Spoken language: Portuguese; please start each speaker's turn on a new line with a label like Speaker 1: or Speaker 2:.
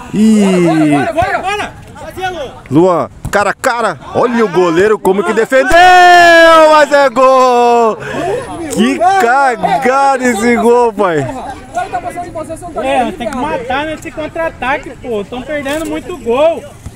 Speaker 1: Ih! Luan, cara a cara. Olha o goleiro como que defendeu, mas é gol! Que cagada esse gol, pai!
Speaker 2: Tem que matar nesse contra-ataque, pô. Estão perdendo muito gol.